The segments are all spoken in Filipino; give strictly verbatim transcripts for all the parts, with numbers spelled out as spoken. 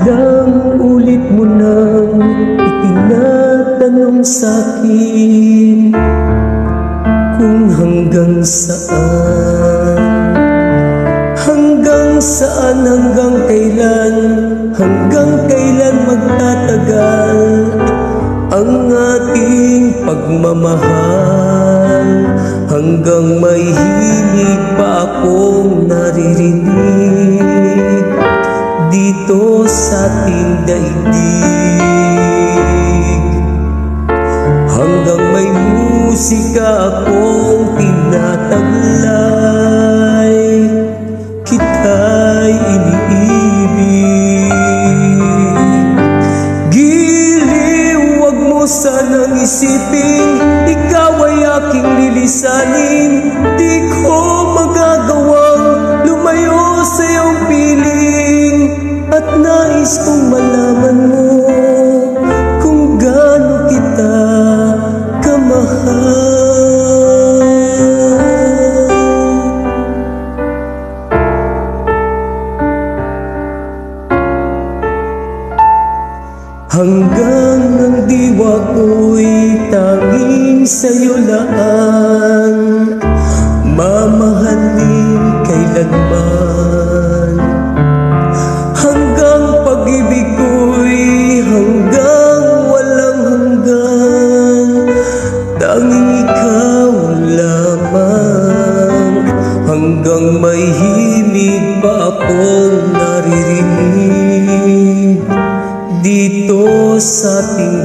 Ilang ulit mo nang itinatanong sa'kin kung hanggang saan, hanggang saan, hanggang kailan, hanggang kailan magtatagal ang ating pagmamahal. Hanggang may himig pa akong naririnig dito sa ating daigdig. Hanggang may musika akong tinataglay, kita'y iniibig. Giliw, wag mo sanang isipin ikaw ay aking lilisanin. Di ko magagawang lumayo sa iyong piling, at nais kong malaman mo kung gaano kita kamahal. Hanggang ang diwa ko'y tanging sa'yo laan, mamahalin kailanman. Hanggang pag-ibig ko'y hanggang walang hanggan, tanging ikaw lamang. Hanggang may himig pa akong naririnig dito sa ating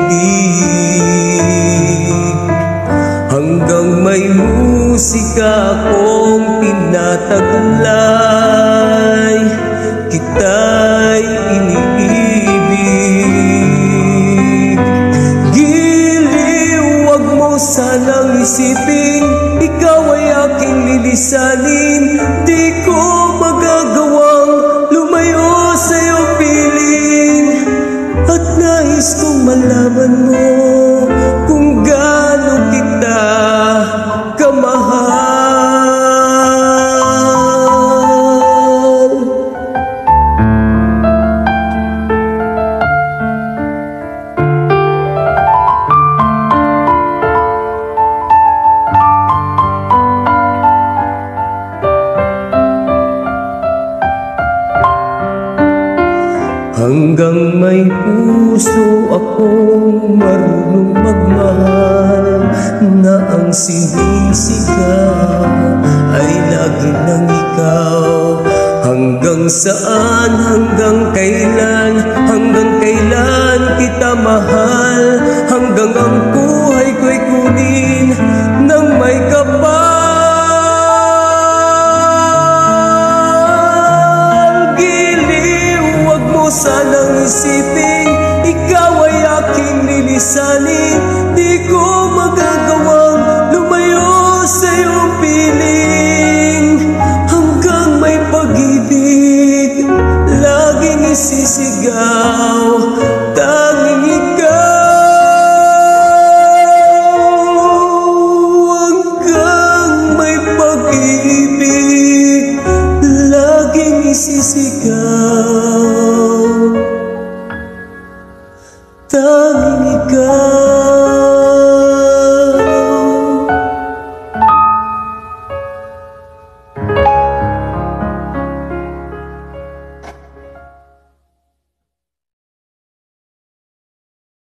daigdig. Hanggang may musika akong tinataglay, kita'y iniibig. Giliw, wag mo sanang isipin ikaw ay aking lilisanin. Di ko magagawang lumayo sa iyong piling, at nais kong malaman mo kung gaano kita kamahal. Hanggang may puso akong marunong magmahal, na ang sinisigaw ay lagi ng ikaw. Hanggang saan, hanggang kailan, hanggang kailan kita mahal. Hanggang ang buhay ko'y kunin ng may kapal. Sanang isipin ikaw ay aking lilisanin. Di ko magagawang lumayo sa iyong piling. Hanggang may pag-ibig laging isisigaw,